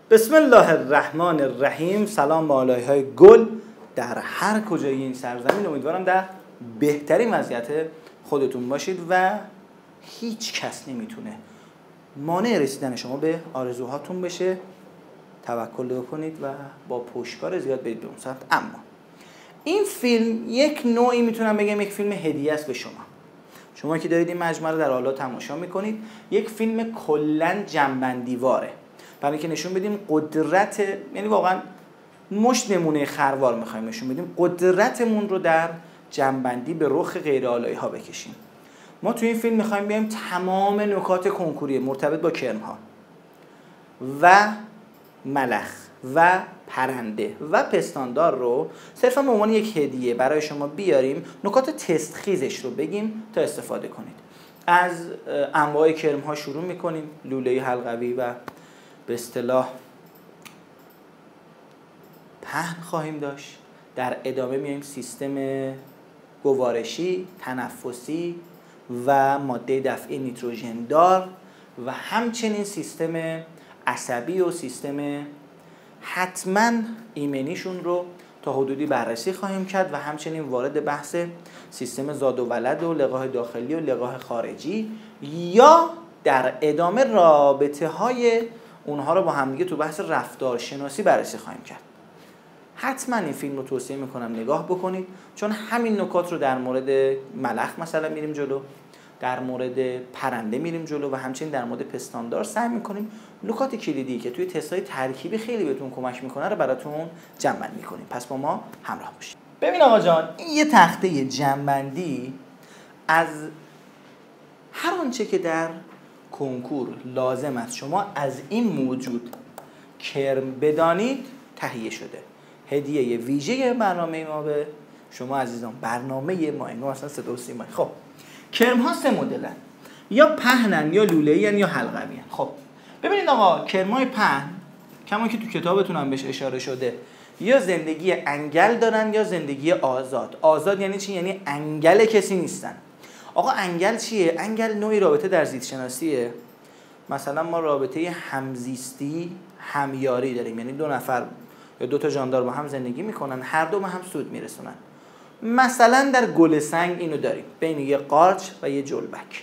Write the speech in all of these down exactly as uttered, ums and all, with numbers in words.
بسم الله الرحمن الرحیم. سلام به آلایه‌های گل در هر کجای این سرزمین. امیدوارم در بهترین وضعیت خودتون باشید و هیچ کس نمیتونه مانع رسیدن شما به آرزوهاتون بشه. توکل بکنید و با پشتکار زیاد برید به اون سمت. اما این فیلم یک نوعی میتونم بگم یک فیلم هدیه است به شما. شما که دارید این مجموعه رو در حالا تماشا میکنید، یک فیلم کلاً جنبندیواره، برای اینکه نشون بدیم قدرت، یعنی واقعا مشت نمونه خروار میخوایم نشون بدیم قدرتمون رو در جنبندی به رخ غیر آلایی ها بکشیم. ما توی این فیلم میخوایم بیایم تمام نکات کنکوری مرتبط با کرم‌ها و ملخ و پرنده و پستاندار رو صرفا به عنوان یک هدیه برای شما بیاریم، نکات تستخیزش رو بگیم تا استفاده کنید. از انواع کرم‌ها شروع میکنیم، لوله حلقوی و به اصطلاح پهن خواهیم داشت. در ادامه میایم سیستم گوارشی، تنفسی و ماده دفعی نیتروژن دار و همچنین سیستم عصبی و سیستم حتما ایمنیشون رو تا حدودی بررسی خواهیم کرد و همچنین وارد بحث سیستم زاد و ولد و لقاح داخلی و لقاح خارجی یا در ادامه رابطه های اونها رو با همدیگه تو بحث رفتارشناسی بررسی خواهیم کرد. حتما این فیلم رو توصیه میکنم نگاه بکنید، چون همین نکات رو در مورد ملخ مثلا میریم جلو، در مورد پرنده میریم جلو و همچنین در مورد پستاندار سعی میکنیم نکات کلیدی که توی تست‌های ترکیبی خیلی بهتون کمک میکنه رو براتون جمع میکنیم. پس با ما همراه باشید. ببین آقا جان، این یه تخته جمع‌بندی از هر آنچه که در کنکور لازم است شما از این موجود کرم بدانید تهیه شده. هدیه ویژه برنامه ما به شما عزیزان، برنامه ما انگار مثلا صدا و سیما. خب کرم ها سه مدلن، یا پهنن یا لوله‌این یا حلقویین. خب ببینید آقا، کرم های پهن کما که تو کتابتون هم بهش اشاره شده، یا زندگی انگل دارن یا زندگی آزاد. آزاد یعنی چی؟ یعنی انگل کسی نیستن. آقا انگل چیه؟ انگل نوعی رابطه در زیست شناسیه. مثلا ما رابطه همزیستی همیاری داریم، یعنی دو نفر یا دو تا جاندار با هم زندگی میکنن، هر دو به هم سود میرسونن. مثلا در گل سنگ اینو داریم، بین یه قارچ و یه جلبک،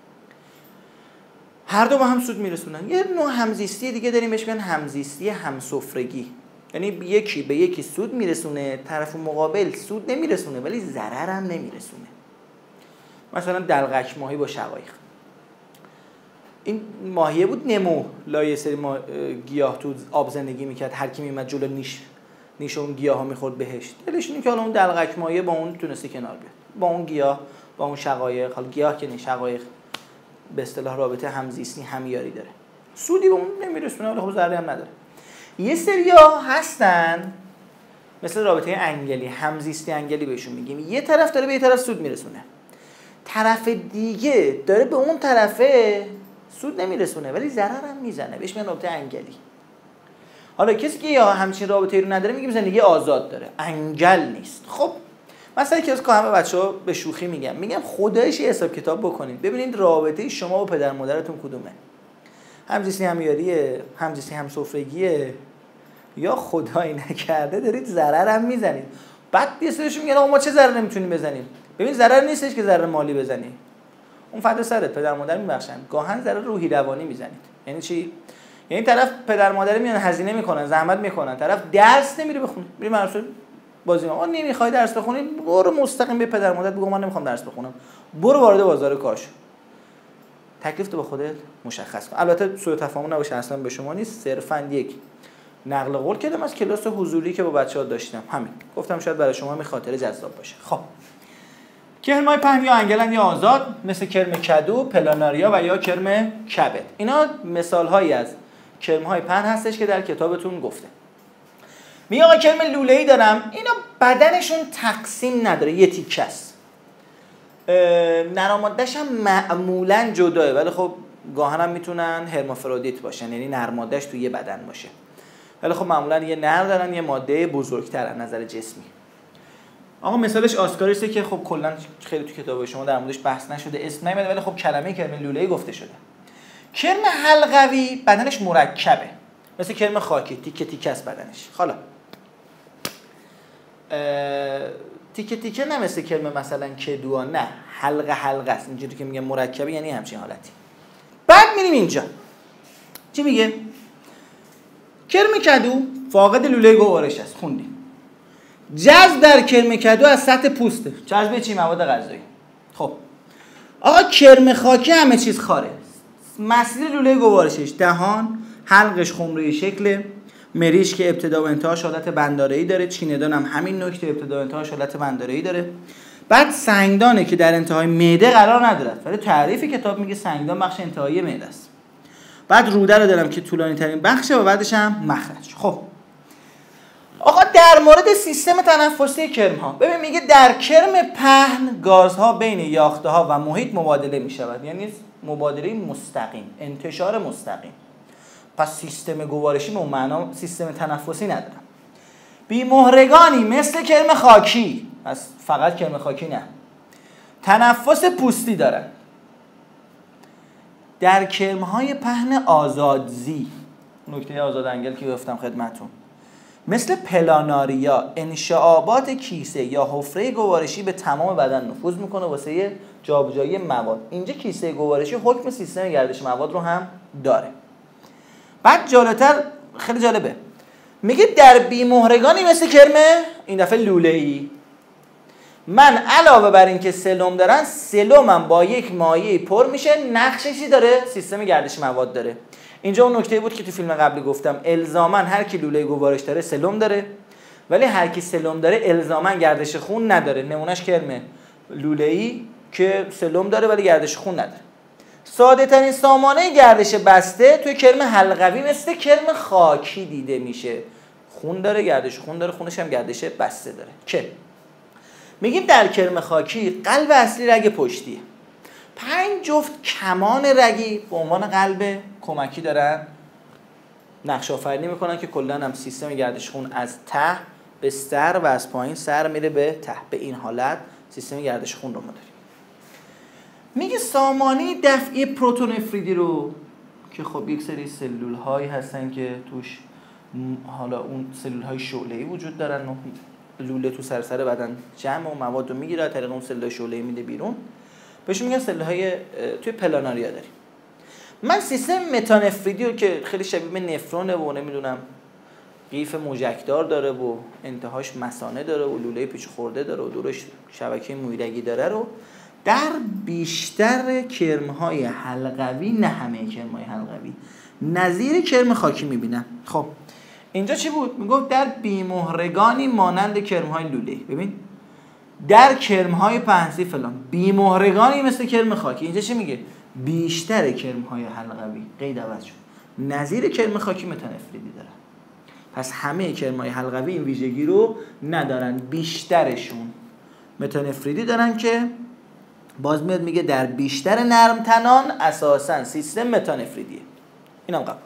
هر دو با هم سود میرسونن. یه نوع همزیستی دیگه داریم بهش میگن همزیستی همسفرگی، یعنی یکی به یکی سود میرسونه، طرف مقابل سود نمیرسونه ولی ضرر هم نمیرسونه. مثلا دلقک ماهی با شقایق. این ماهیه بود نمو، لایه سری ما گیاه تو آب زندگی میکرد، هر کی میمد جلو نیش نیش اون گیاه ها میخورد بهش. دلش اینه که حالا اون دلقک ماهیه با اون تونسته کنار بیاد، با اون گیاه، با اون شقایق. حالا گیاه که نه، شقایق به اصطلاح رابطه همزیستی همیاری داره، سودی به اون نمیرسونه ولی خب ضرری هم نداره. یه سریا هستن مثل رابطه انگلی، همزیستی انگلی بهشون میگیم، یه طرف داره به یه طرف سود میرسونه، طرف دیگه داره به اون طرفه سود نمیرسونه ولی ضرر هم میزنه، بهش میگن رابطه انگلی. حالا کسی که یا همچین رابطه‌ای رو نداره میگیم زندگی آزاد داره، انگل نیست. خب مثلا که از که همه بچه‌ها به شوخی میگم میگم خدایش یه حساب کتاب بکنید ببینید رابطه شما با پدر مادرتون کدومه، همزیستی همیاریه، همزیستی همسفرگیه، یا خدایی نکرده دارید ضرر هم میزنید. بعد یه سریشون میگن آقا ما چه ضرر نمیتونیم بزنیم. ببین ضرر نیستش که ضرر مالی بزنی، اون فدا سرت، پدر مادر میبخشن. گاهن ضرر روحی روانی میزنید. یعنی چی؟ یعنی طرف پدر مادر میان هزینه میکنن، زحمت میکنن، طرف درس نمیره بخونه، میره مدرسه بازی میکنه. آ نمیخوای درس بخونی، برو مستقیم به پدر مادر بگو من نمیخوام درس بخونم، برو وارد بازار کار شو. تکلیف تو با خودت مشخص کن. البته سوء تفاهم نباشه، اصلا به شما نیست، صرفا یک نقل قول کردم از کلاس حضوری که با بچه‌ها داشتم، همین گفتم شاید برای شما می خاطره جذاب باشه. خب کرم‌های پهن یا انگلن یا آزاد، مثل کرم کدو، پلاناریا و یا کرم کبد. اینا مثال‌هایی از کرم‌های پهن هستش که در کتابتون گفته. میگه آقا کرم لوله‌ای دارم، اینا بدنشون تقسیم نداره، یه تیکه است. نرماده‌ش هم معمولاً جداه، ولی خب گاهن هم میتونن هرمافرودیت باشن، یعنی نرماده‌اش توی یه بدن باشه. ولی خب معمولاً یه نر دارن، یه ماده بزرگتر از نظر جسمی. آقا مثالش آسکاریسه که خب کلا خیلی تو کتاب شما در موردش بحث نشده، اسم نمیاد، ولی خب کلمه کرم لوله‌ای گفته شده. کرم حلقوی بدنش مرکبه، مثل کرم خاکی، تیکه تیکه است بدنش. حالا تیکه تیکه نه مثل کرم مثلا کدو، نه حلقه حلقه است، اینجوری که میگم مرکبه، یعنی همچین حالتی. بعد میریم اینجا چی میگه؟ کرم کدو فاقد لوله گوارش است، خوندیم. جذب در کرم کدو از سطح پوسته، جذب چی؟ مواد غذایی. خب آقا کرم خاکی همه چیز خاره، مسیر لوله گوارشش دهان، حلقش خمره شکل، مریش که ابتدا و انتهاش حالت بنداره‌ای داره، چیندان هم همین نکته، ابتدا و انتهاش حالت بنداره‌ای داره. بعد سنگدانه که در انتهای معده قرار نداره، ولی تعریف کتاب میگه سنگدان بخش انتهایی معده است. بعد روده رو دارم که طولانی ترین بخشه و بعدش هم مخرج. خب آقا در مورد سیستم تنفسی کرم ها ببین میگه در کرم پهن گازها بین یاخته ها و محیط مبادله می شود، یعنی مبادله مستقیم، انتشار مستقیم. پس سیستم گوارشی به اون معنا سیستم تنفسی ندارم. بی مهرگانی مثل کرم خاکی، پس فقط کرم خاکی نه، تنفس پوستی دارن. در کرم های پهن آزادزی، نکته آزاد انگل که گفتم خدمتون، مثل پلاناریا انشعابات کیسه یا حفره گوارشی به تمام بدن نفوذ میکنه واسه جابجایی مواد. اینجا کیسه گوارشی حکم سیستم گردش مواد رو هم داره. بعد جالبتر، خیلی جالبه، میگه در بیمهرگانی مثل کرم این دفعه لوله‌ای، من علاوه بر این که سلم دارن، سلمم با یک مایع پر میشه، نقششی داره، سیستم گردش مواد داره. اینجا اون نکته بود که تو فیلم قبلی گفتم، الزاما هر کی لوله گوارش داره سلم داره، ولی هر کی سلم داره الزاما گردش خون نداره. نمونهش کرم لوله‌ای که سلم داره ولی گردش خون نداره. ساده ترین سامانه گردش بسته توی کرم حلقوی مثل کرم خاکی دیده میشه، خون داره، گردش خون داره، خونش هم گردش بسته داره. که میگیم در کرم خاکی قلب اصلی رگ پشتیه، پنج جفت کمان رگی به عنوان قلب کمکی دارن نقش آفرینی میکنن که کلا هم سیستم گردش خون از ته به سر و از پایین سر میره به ته. به این حالت سیستم گردش خون رو ما داریم. میگه سامانه دفعی پروتونفریدی رو که خب یک سری سلول هایی هستن که توش حالا اون سلول های شعله‌ای وجود دارن و لوله تو سرسر بدن جمع و مواد رو میگیره، طریق اون سلول شعله‌ای میده بیرون، بهشون میگن سلول های توی پلاناریا داریم. من سیستم متانفریدی رو که خیلی شبیه به نفرونه و نمیدونم قیف موجکدار داره و انتهاش مثانه داره و لوله پیچ خورده داره و دورش شبکه مویرگی داره رو در بیشتر کرم‌های حلقوی، نه همه کرم‌های حلقوی، نظیر کرم خاکی میبینم. خب اینجا چی بود؟ میگفت در بیمهرگانی مانند کرم‌های لوله‌ای. ببین در کرم‌های پهنسی فلان، بیمهرگانی مثل کرم خاکی. اینجا چی میگه؟ بیشتر کرم‌های حلقوی قید عوض شد، نظیر کرم خاکی متانفریدی دارن. پس همه کرم‌های حلقوی این ویژگی رو ندارن، بیشترشون متانفریدی دارن که باز میاد میگه در بیشتر نرم تنان اساساً سیستم متانفریدیه. اینم قبول.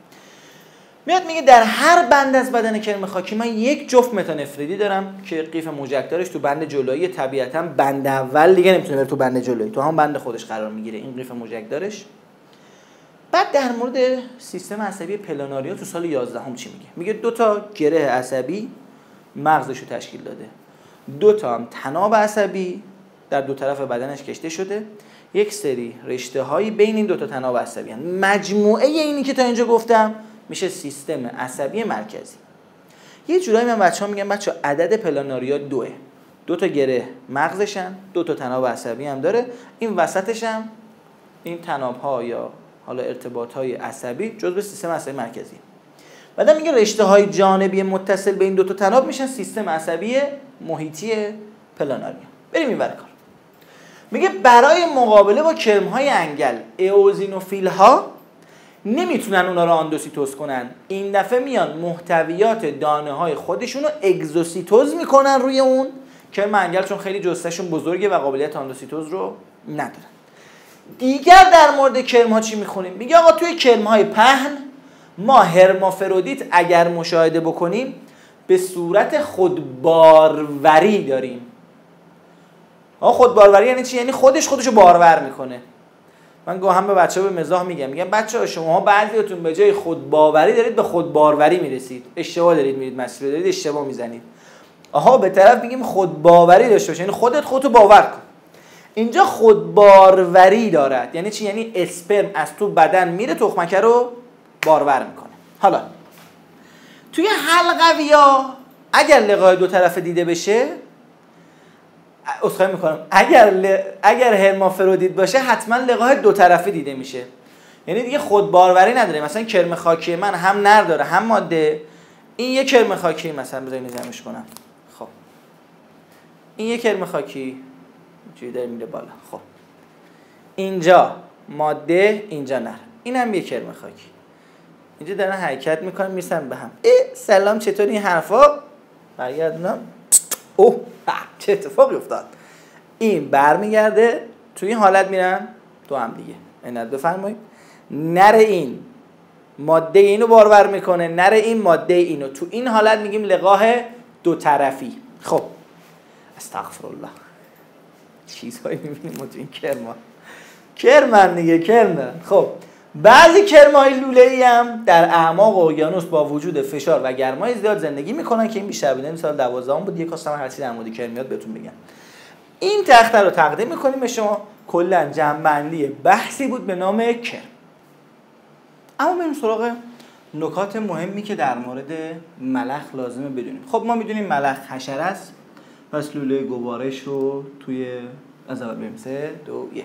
میاد میگه در هر بند از بدن کرم خاکی من یک جفت متانفریدی دارم که قیف موجکدارش تو بند جلویی، طبیعتاً بند اول دیگه نمیتونه بره تو بند جلویی، تو هم بند خودش قرار میگیره این قیف موجکدارش. بعد در مورد سیستم عصبی پلاناریا تو سال یازدهم چی میگه؟ میگه دو تا گره عصبی مغزشو تشکیل داده، دو تا هم تناب عصبی در دو طرف بدنش کشته شده، یک سری رشته هایی بین این دو تا تناب عصبی هستند. مجموعه اینی که تا اینجا گفتم میشه سیستم عصبی مرکزی. یه جورایی من بچه‌ها میگم بچه‌ها عدد پلاناریا دوه، دو تا گره مغزشن، دو تا تناب عصبی هم داره، این وسطش هم این تناب ها یا حالا ارتباط های عصبی جزء سیستم عصبی مرکزی. بعد میگه رشته های جانبی متصل به این دو تا تناب میشن سیستم عصبی محیطی پلاناریا. بریم این ور کار. میگه برای مقابله با کرم‌های انگل، ایوزینوفیل ها نمیتونن اونا رو آندوسیتوز کنن، این دفعه میان محتویات دانه های خودشون رو اگزوسیتوز میکنن روی اون کرم انگل، چون خیلی جثه‌شون بزرگه و قابلیت آندوسیتوز رو ندارن. دیگر در مورد کرم ها چی میخونیم؟ میگه آقا توی کرم های پهن ما هرمافرودیت اگر مشاهده بکنیم به صورت خودباروری داریم. آقا خودباروری یعنی چی؟ یعنی خودش خودشو بارور میکنه. من گاهم به بچه‌ها به مزاح میگم، میگم بچه‌ها شماها بعضیاتون به جای خودباوری دارید به خودباروری میرسید. اشتباه دارید میرید مسیر دارید اشتباه میزنید. آها به طرف میگیم خودباوری داشته باش، یعنی خودت خودتو باور کن. اینجا خودباروری دارد یعنی چی؟ یعنی اسپرم از تو بدن میره تخمکه رو بارور میکنه. حالا توی حلقویا اگر لقاح دو طرفه دیده بشه، اسخای میکنم اگر ل... اگر هرمافرودیت باشه حتما لقاح دو طرفه دیده میشه، یعنی دیگه خودباروری نداره. مثلا کرم خاکی من هم نر داره هم ماده، این یه کرم خاکی مثلا بذارید جمعش کنم. خب این یه کرم خاکی چی داره میره بالا. خب اینجا ماده اینجا نر، اینم یه کرم خاکی، اینجا دارن حرکت میکنن میرسن به هم. اه سلام چطور این حرفا؟ برگردونم اوه چه اتفاقی افتاد. این برمیگرده توی این حالت میرن تو هم دیگه. اینت بفرمایید نر این ماده اینو بارور میکنه، نر این ماده اینو. تو این حالت میگیم لقاح دو طرفی. خب استغفرالله چیزهایی میبینیم ما تو این کرما کرمن دیگه کرمن. خب بعضی کرمای لوله‌ای هم در اعماق اقیانوس با وجود فشار و گرمای زیاد زندگی میکنن که این بیشتر بوده. سال دوازده بود یک کاستم هر چیزی در مورد کرمیات بهتون بگم. این تخته رو تقدیم میکنیم به شما. کلا جمع‌بندی بحثی بود به نام کرم. اما بریم سراغ نکات مهمی که در مورد ملخ لازمه بدونیم. خب ما میدونیم ملخ حشره است، پس لوله گوارش رو توی از اول بریم سه دو یک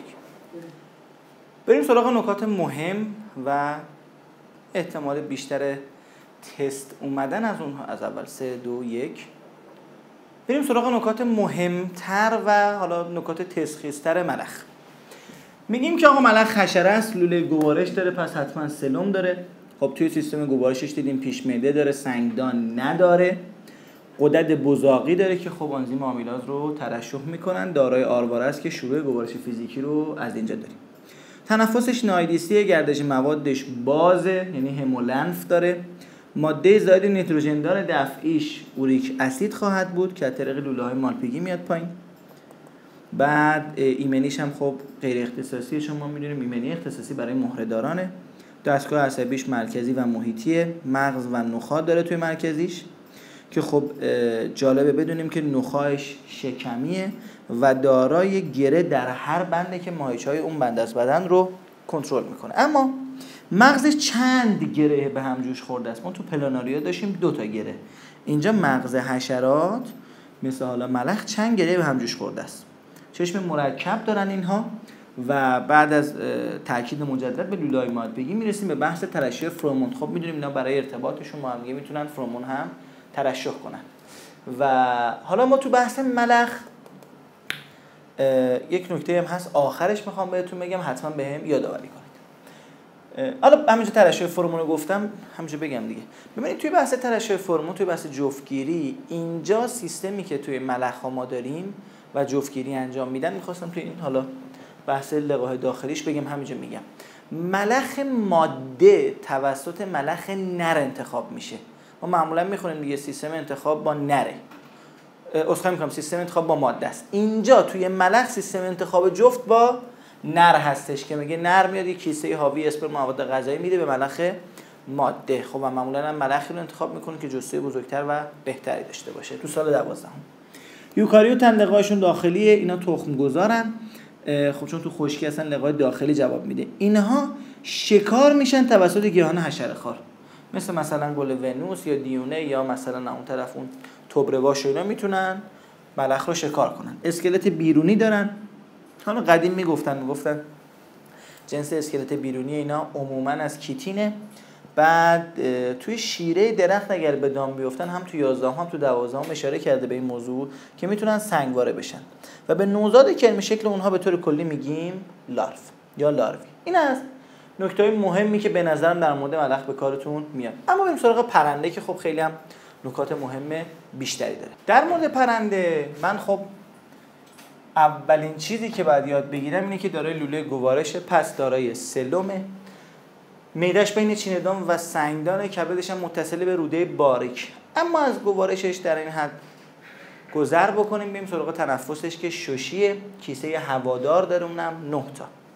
بریم سراغ نکات مهم و احتمال بیشتر تست اومدن از اونها. از اول سه دو یک بریم سراغ نکات مهمتر و حالا نکات تشخیص‌تر ملخ. میگیم که آقا ملخ حشره است، لوله گوارش داره، پس حتما سلم داره. خب توی سیستم گوارشش دیدیم پیش معده داره، سنگدان نداره، غدد بزاقی داره که خب آنزیم آمیلاز رو ترشح میکنن، دارای آرواره است که شروع گوارش فیزیکی رو از اینجا داریم. تنفسش نایدیسیه، گردش موادش بازه یعنی همولنف داره، ماده زائد نیتروژن داره، دفعیش اوریک اسید خواهد بود که از طریق لوله‌های مالپیگی میاد پایین. بعد ایمنیش هم خب غیر اختصاصی، شما میدونیم ایمنی اختصاصی برای مهره‌دارانه. دستگاه عصبیش مرکزی و محیطیه، مغز و نخاع داره توی مرکزیش که خب جالبه بدونیم که نخاعش شکمیه و دارای گره در هر بنده که ماهیچه‌های اون بند از بدن رو کنترل میکنه. اما مغزش چند گره به هم جوش خورده است. ما تو پلاناریا داشتیم دو تا گره، اینجا مغز حشرات مثل حالا ملخ چند گره به هم جوش خورده است. چشم مرکب دارن اینها و بعد از تاکید مجدد به لوله‌های مالپیگی میرسیم به بحث ترشح فرمون. خب میدونیم اینا برای ارتباطشون با هم دیگه میتونن فرمون هم ترشح کنن. و حالا ما تو بحث ملخ یک نکته هم هست آخرش میخوام بهتون بگم، حتما بهم یادآوری کنید. حالا همینجا ترشح فرمون رو گفتم، همینجا بگم دیگه. ببینید توی بحث ترشح فرمون، توی بحث جفتگیری، اینجا سیستمی که توی ملخ ها ما داریم و جفتگیری انجام میدن، میخواستم توی این حالا بحث لقاح داخلیش بگم، همینجا میگم. ملخ ماده توسط ملخ نر انتخاب میشه. ما معمولا میخونیم دیگه سیستم انتخاب با نره، اسخای میکنم سیستم انتخاب با ماده است. اینجا توی ملخ سیستم انتخاب جفت با نر هستش که میگه نر میاد یک کیسه حاوی اسپرم مواد غذایی میده به ملخ ماده. خب و معمولا هم ملخی رو انتخاب میکنه که جثه بزرگتر و بهتری داشته باشه. تو سال دوازدهم یوکاریوت لقاحشون داخلیه، اینا تخم گذارن. خب چون تو خشکی اصلا لقاح داخلی جواب میده. اینها شکار میشن توسط گیاهان حشره خوار، مثل مثلا گل ونوس یا دیونه یا مثلا اون طرف اون تبرواش اینا میتونن ملخ رو شکار کنن. اسکلت بیرونی دارن. حالا قدیم میگفتن میگفتن جنس اسکلت بیرونی اینا عموما از کیتینه. بعد توی شیره درخت اگر به دام بیفتن، هم تو یازدهم هم تو دوازدهم اشاره کرده به این موضوع که میتونن سنگواره بشن و به نوزاد کرمی شکل اونها به طور کلی میگیم لارف یا لاروی. این از نکته‌های مهمی که به نظرم در مورد ملخ به کارتون میاد. اما بریم سراغ پرنده که خب خیلی هم نکات مهم بیشتری داره. در مورد پرنده من خب اولین چیزی که باید یاد بگیرم اینه که دارای لوله گوارشه، پس دارای سلمه، معده‌اش بین چینه‌دان و سنگدان، کبدش هم متصل به روده باریک. اما از گوارشش در این حد گذر بکنیم بریم سراغ تنفسش که ششیه، کیسه هوادار داره، اونم نه تا.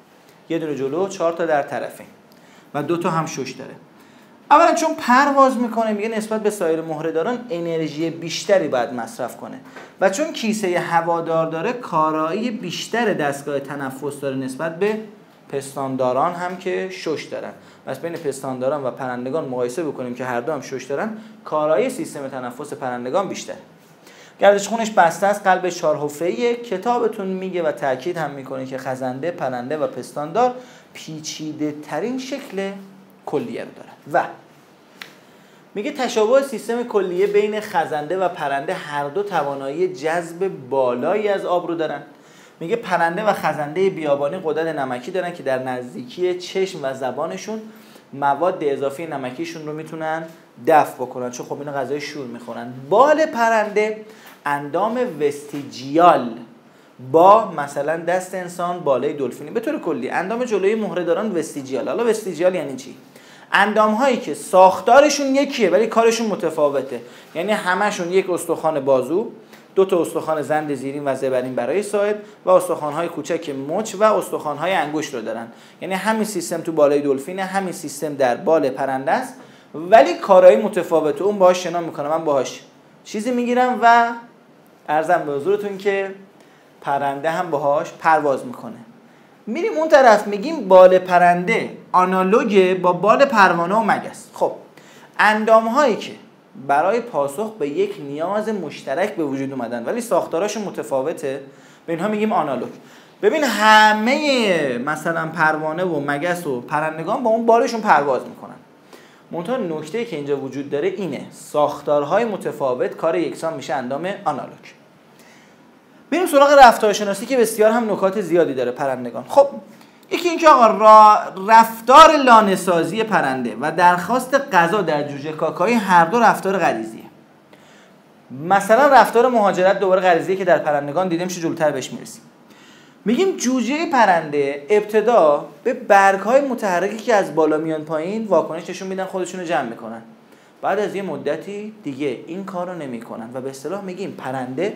یه دونه جلو، چهار تا در طرفین و دو تا هم شش داره. اولا چون پرواز میکنه میگه نسبت به سایر مهره‌داران انرژی بیشتری باید مصرف کنه و چون کیسه هوادار داره کارایی بیشتر دستگاه تنفس داره نسبت به پستانداران هم که شش دارن. پس بین پستانداران و پرندگان مقایسه بکنیم که هر دو هم شش دارن، کارایی سیستم تنفس پرندگان بیشتر. گردش خونش بسته است، قلب چهار حفره‌ای. کتابتون میگه و تاکید هم میکنه که خزنده، پرنده و پستاندار پیچیده ترین شکل کلیه رو دارن و میگه تشابه سیستم کلیه بین خزنده و پرنده هر دو توانایی جذب بالایی از آب رو دارن. میگه پرنده و خزنده بیابانی غدد نمکی دارن که در نزدیکی چشم و زبانشون مواد اضافی نمکیشون رو میتونن دفع بکنن، چون خب اینا غذای شور میخورن. بال پرنده اندام وستیجیال با مثلا دست انسان، بالای دلفینی. به طور کلی اندام جلوی مهره‌داران وستیجیال. حالا وستیجیال یعنی چی؟ اندام هایی که ساختارشون یکیه ولی کارشون متفاوته، یعنی همشون یک استخوان بازو، دو تا استخوان زند زیرین و زبرین برای ساعد و استخوان های کوچک مچ و استخوان های انگشت رو دارن. یعنی همین سیستم تو بالای دلفینه، همین سیستم در بال پرنده است ولی کارهای متفاوته. اون باهاش شنا میکنه، من باهاش چیزی میگیرم و عرضم به حضورتون که پرنده هم باهاش پرواز میکنه. میریم اون طرف میگیم بال پرنده آنالوگ با بال پروانه و مگس. خب اندام هایی که برای پاسخ به یک نیاز مشترک به وجود اومدن ولی ساختاراشون متفاوته، به اینها میگیم آنالوگ. ببین همه مثلا پروانه و مگس و پرندگان با اون بالشون پرواز میکنن. منتها نکته‌ای که اینجا وجود داره اینه، ساختارهای متفاوت کار یکسان میشه اندام آنالوگ. بریم سراغ رفتارشناسی که بسیار هم نکات زیادی داره پرندگان. خب یکی اینکه آقا را رفتار لانه‌سازی پرنده و درخواست غذا در جوجه کاکایی هر دو رفتار غریزیه. مثلا رفتار مهاجرت دوباره غریزیه که در پرندگان دیده میشه، جلوتر بهش میرسیم. میگیم جوجه پرنده ابتدا به برگ‌های متحرکی که از بالا میان پایین واکنش نشون میدن، خودشون رو جمع میکنن. بعد از یه مدتی دیگه این کارو نمیکنن و به اصطلاح میگیم پرنده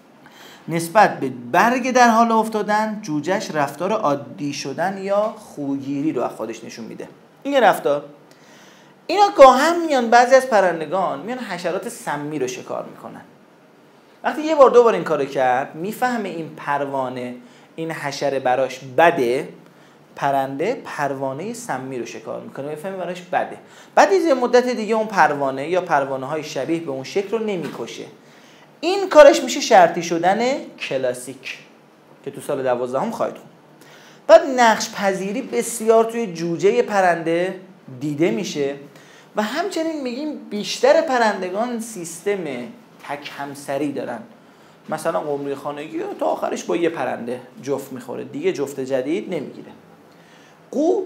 نسبت به برگ در حال افتادن جوجهش رفتار عادی شدن یا خوگیری رو از خودش نشون میده. این یه رفتار. اینا گاهن میان بعضی از پرندگان میان حشرات سمی رو شکار میکنن. وقتی یه بار دو بار این کارو کرد میفهمه این پروانه این حشره براش بده، پرنده پروانه سمی رو شکار میکنه، میفهمه براش بده. بعد از یه مدت دیگه اون پروانه یا پروانه های شبیه به اون شکل رو نمیکشه. این کارش میشه شرطی شدن کلاسیک که تو سال دوازدهم خواهید خوند. بعد نقش پذیری بسیار توی جوجه پرنده دیده میشه و همچنین میگیم بیشتر پرندگان سیستم تک همسری دارن. مثلا قمری خانگی تا آخرش با یه پرنده جفت میخوره، دیگه جفت جدید نمیگیره. قو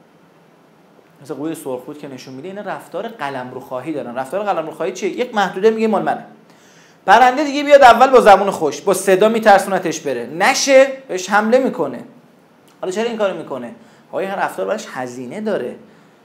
مثلا قوی سرخپوست که نشون میده اینا رفتار قلمرو خواهی دارن. رفتار قلمرو خواهی چیه؟ یک محدوده میگه مال منه. پرنده دیگه بیاد اول با زبون خوش با صدا میترسونتش بره، نشه بهش حمله میکنه. حالا چرا این کارو میکنه؟ آیا این رفتار براش هزینه داره؟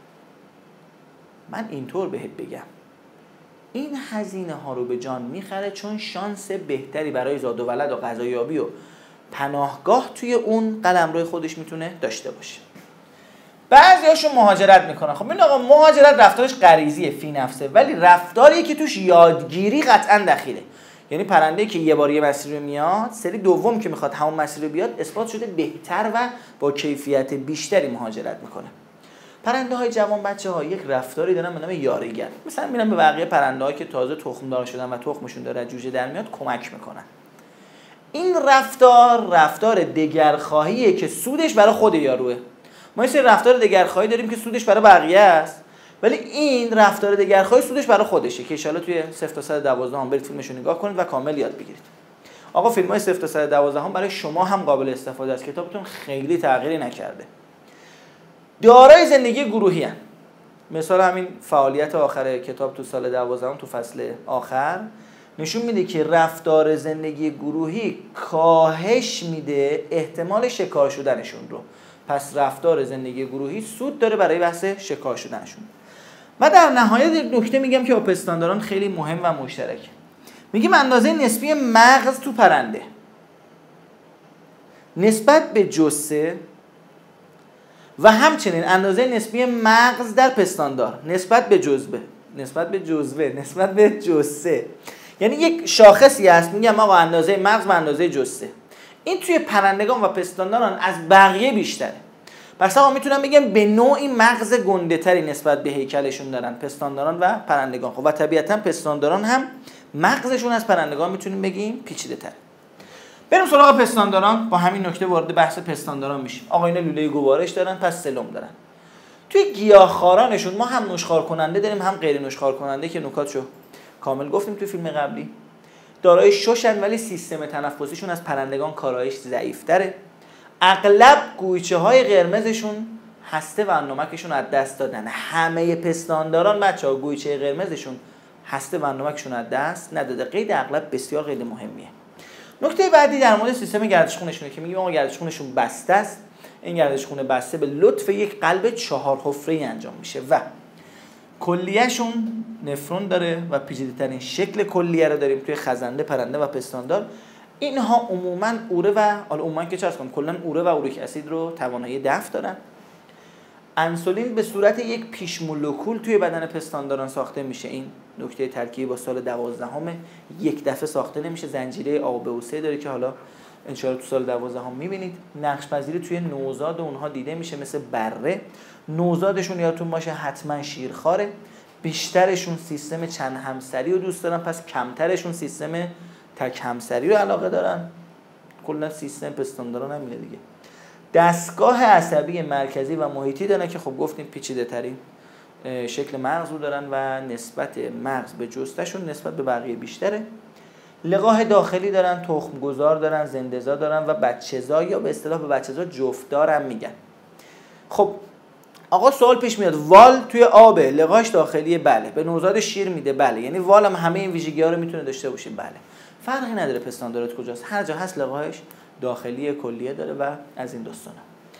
من اینطور بهت بگم، این هزینه ها رو به جان میخره چون شانس بهتری برای زاد و ولد و غذایابی و پناهگاه توی اون قلمرو خودش میتونه داشته باشه. بعضیاشون مهاجرت میکنن. خب این آقا مهاجرت رفتارش غریزیه، فی نفسه، ولی رفتاری که توش یادگیری قطعا دخیله. یعنی پرنده‌ای که یه بار یه مسیر رو میاد، سری دوم که میخواد همون مسیر رو بیاد، اثبات شده بهتر و با کیفیت بیشتری مهاجرت میکنه. پرنده های جوان بچه ها یک رفتاری دارن به نام یاریگر. مثلا میرن به بقیه پرنده ها که تازه تخمدار شدن و تخمشون داره جوجه در میاد کمک میکنن. این رفتار رفتار دگرخواهیه که سودش برای خود یاروه. ما یه رفتار دگرخواهی داریم که سودش برای بقیه است، ولی این رفتار دگرخواهی سودش برای خودشه که ان شاءالله توی صفر تا صد و دوازده هم برید فیلمشو نگاه کنید و کامل یاد بگیرید. آقا فیلم‌های صفر تا صد و دوازده هم برای شما هم قابل استفاده است. کتابتون خیلی تغییری نکرده. دارای زندگی گروهی هستند. مثال همین فعالیت آخر کتاب تو سال دوازده تو فصل آخر نشون میده که رفتار زندگی گروهی کاهش میده احتمال شکار شدنشون رو. پس رفتار زندگی گروهی سود داره برای بحث شکار شدنشون. و در نهایت نکته میگم که با پستانداران خیلی مهم و مشترکه. میگیم اندازه نسبی مغز تو پرنده نسبت به جثه و همچنین اندازه نسبی مغز در پستاندار نسبت به جزوه نسبت به جزوه نسبت به جثه. یعنی یک شاخصی هست میگم آقا اندازه مغز و اندازه جثه، این توی پرندگان و پستانداران از بقیه بیشتره. پس آقا میتونم بگم به نوعی مغز گنده تری نسبت به هیکلشون دارن پستانداران و پرندگان. خب و طبیعتا پستانداران هم مغزشون از پرندگان میتونیم بگیم پیچیده تره. بریم سراغ پستانداران. با همین نکته وارد بحث پستانداران میشیم. آقا اینا لوله گوارش دارن پس سلم دارن. توی گیاهخوارانشون ما هم نشخوار کننده داریم هم غیر نشخوار کننده که نکاتشو کامل گفتیم توی فیلم قبلی. دارای ششن ولی سیستم تنفسیشون از پرندگان کارایش ضعیف‌تره. اغلب گویچه های قرمزشون هسته و نمکشون از دست دادن. همه پستانداران بچه‌ها گویچه قرمزشون هسته و نمکشون از دست نداده. قید اغلب بسیار قید مهمیه. نکته بعدی در مورد سیستم گردش خونشونه که میگیم آقا گردش خونشون بسته است. این گردش خون بسته به لطف یک قلب چهار حفره‌ای انجام میشه و کلیه‌شون نفرون داره و پیچیده‌ترین شکل کلیه رو داریم توی خزنده، پرنده و پستاندار. اینها عموماً اوره و حالا عموماً که چه کنم کلاً اوره و اوریک اسید رو توانایی دفع دارن. انسولین به صورت یک پیش مولکول توی بدن پستانداران ساخته میشه. این نکته ترکیبی با سال دوازدهم یک دفعه ساخته نمیشه. زنجیره آ ب و سه داره که حالا ان شاء الله تو سال دوازدهم میبینید. نقش پذیری توی نوزاد اونها دیده میشه مثل بره. نوزادشون یادتون باشه حتما شیرخواره. بیشترشون سیستم چند همسری رو دوست دارن، پس کمترشون سیستم تک همسری رو علاقه دارن. کلا سیستم پستانداران هم اینه دیگه. دستگاه عصبی مرکزی و محیطی دارن که خب گفتیم پیچیده ترین شکل مغز رو دارن و نسبت مغز به جستشون نسبت به بقیه بیشتره. لقاح داخلی دارن، تخم گذار دارن، زنده‌زا دارن و بچه‌زا یا به اصطلاح به بچه‌زا جفت‌دار هم میگن. خب آقا سوال پیش میاد وال توی آبه، لقاحش داخلیه، بله. به نوزاد شیر میده، بله. یعنی وال هم همه این ویژگی‌ها رو میتونه داشته باشه، بله. فرقی نداره پستاندارات کجاست، هر جا هست لقاحش داخلی کلیه داره و از این داستانا.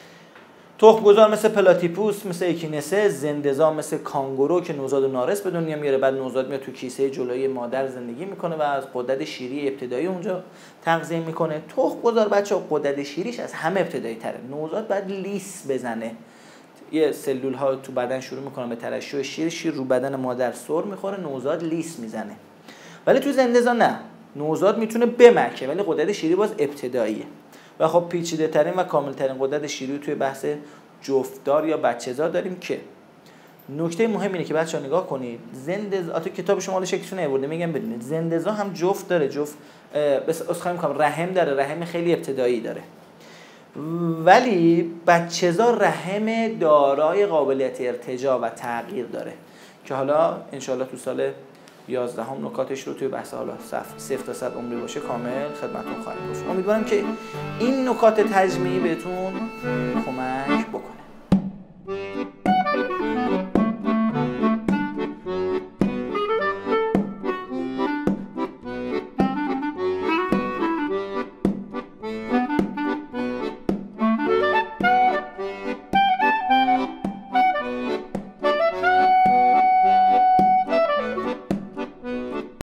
تخم گذار مثل پلاتیپوس، مثل اکینسه، زنده‌زا مثل کانگورو که نوزاد و نارس به دنیا میاره، بعد نوزاد میاد تو کیسه جلوی مادر زندگی میکنه و از غدد شیری ابتدایی اونجا تغذیه میکنه. تخم گذار بچه‌ها غدد شیریش از همه ابتدایی تره. نوزاد بعد لیس بزنه، یه سلول ها تو بدن شروع میکنن به ترشح شیر، شیر رو بدن مادر سر میخوره، نوزاد لیس میزنه. ولی تو زنده‌زا نه، نوزاد میتونه بمکه ولی غدد شیری باز ابتداییه. و خب پیچیده ترین و کامل ترین غدد شیری توی بحث جفتدار یا بچه‌زا داریم که نکته مهم اینه که بچه‌ها نگاه کنید. زنده‌زا تو کتاب شما حالا شکلشون آورده میگم بدونید زنده‌زا هم جفت داره، جفت بس اسخای میگم رحم داره، رحم خیلی ابتدایی داره. ولی بچه‌زا رحم دارای قابلیت ارتجاع و تغییر داره که حالا انشالله تو سال یازدهم نکاتش رو توی بحث حالا صفر تا صد عمری باشه کامل خدمتتون خواهیم گفت. امیدوارم که این نکات تجمیعی بهتون کمک بکنه.